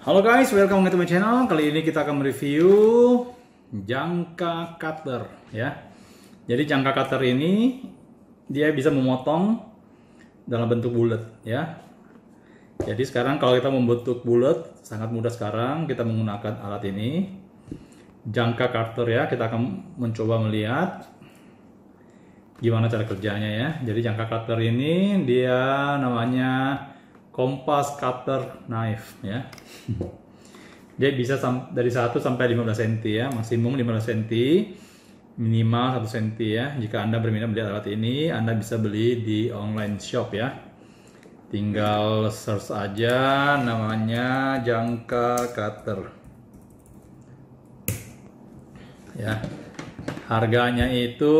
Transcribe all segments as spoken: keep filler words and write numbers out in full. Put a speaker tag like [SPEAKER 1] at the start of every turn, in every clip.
[SPEAKER 1] Halo guys, welcome to my channel. Kali ini kita akan mereview jangka cutter ya. Jadi jangka cutter ini dia bisa memotong dalam bentuk bulat ya. Jadi sekarang kalau kita membentuk bulat sangat mudah sekarang kita menggunakan alat ini. Jangka cutter ya, kita akan mencoba melihat gimana cara kerjanya ya. Jadi jangka cutter ini dia namanya Compass Cutter Knife ya. Dia bisa dari satu sampai lima belas sentimeter ya, maksimum lima belas sentimeter, minimal satu sentimeter ya. Jika Anda berminat beli alat ini, Anda bisa beli di online shop ya. Tinggal search aja namanya jangka cutter. Ya. Harganya itu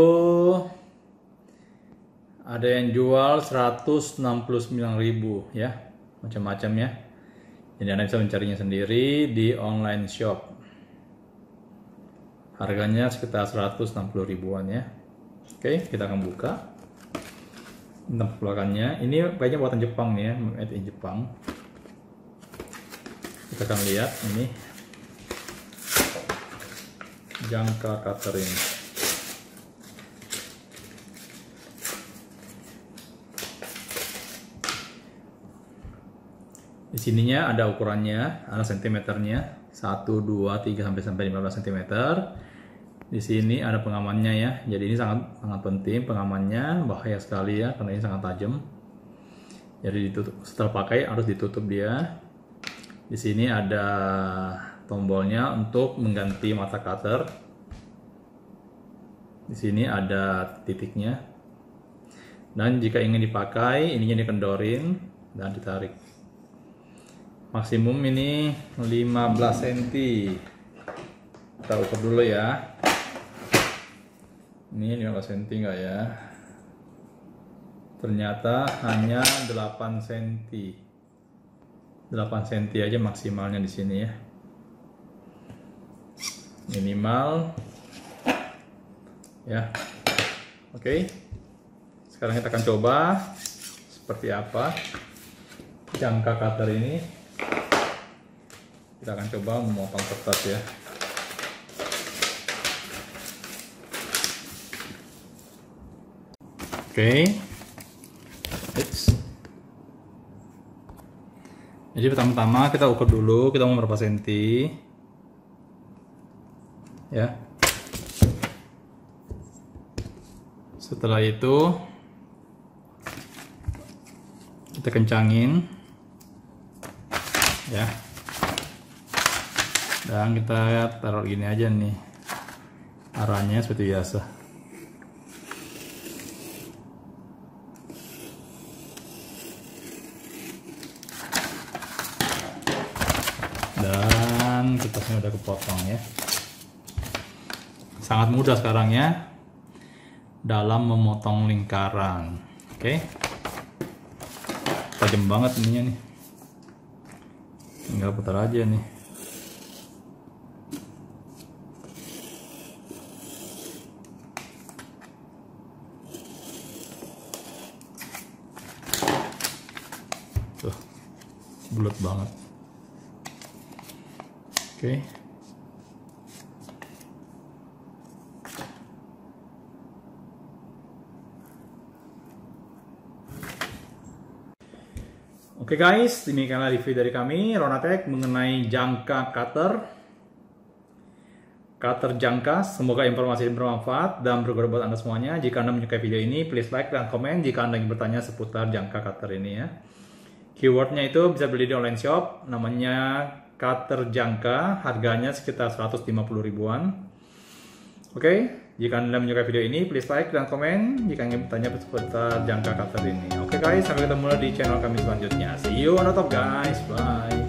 [SPEAKER 1] ada yang jual seratus enam puluh sembilan ribu ya, macam-macam ya. Jadi Anda bisa mencarinya sendiri di online shop. Harganya sekitar seratus enam puluh ribuan ya. Oke, kita akan buka. Tampakannya, ini kayaknya buatan Jepang nih ya, made in Jepang. Kita akan lihat ini jangka cutter ini. Di sininya ada ukurannya, ada sentimeternya, satu, dua, tiga sampai sampai lima belas sentimeter. Di sini ada pengamannya ya. Jadi ini sangat sangat penting pengamannya, bahaya sekali ya karena ini sangat tajam. Jadi ditutup, setelah pakai harus ditutup dia. Di sini ada tombolnya untuk mengganti mata cutter. Di sini ada titiknya. Dan jika ingin dipakai, ininya dikendorin dan ditarik. Maksimum ini lima belas sentimeter. Kita ukur dulu ya. Ini lima belas sentimeter enggak ya? Ternyata hanya delapan sentimeter. delapan sentimeter aja maksimalnya di sini ya. Minimal ya. Oke. Sekarang kita akan coba seperti apa jangka cutter ini. Kita akan coba memotong kertas ya. Oke. Eits. Jadi pertama-tama kita ukur dulu kita mau berapa senti. Ya. Setelah itu kita kencangin. Ya. Dan kita taruh gini aja nih, arahnya seperti biasa. Dan kertasnya udah kepotong ya. Sangat mudah sekarang ya dalam memotong lingkaran. Oke, tajam banget ininya nih, tinggal putar aja nih. Tuh, bulat banget. Oke. Oke guys, demikianlah review dari kami Ronatech mengenai jangka cutter. Cutter jangka, semoga informasi ini bermanfaat dan berguna buat Anda semuanya. Jika Anda menyukai video ini, please like dan komen jika Anda ingin bertanya seputar jangka cutter ini ya. Keywordnya itu bisa beli di online shop, namanya cutter jangka, harganya sekitar seratus lima puluh ribuan. Oke, jika Anda menyukai video ini, please like dan komen jika ingin bertanya seputar jangka cutter ini. Oke guys, sampai ketemu di channel kami selanjutnya. See you on the top guys, bye.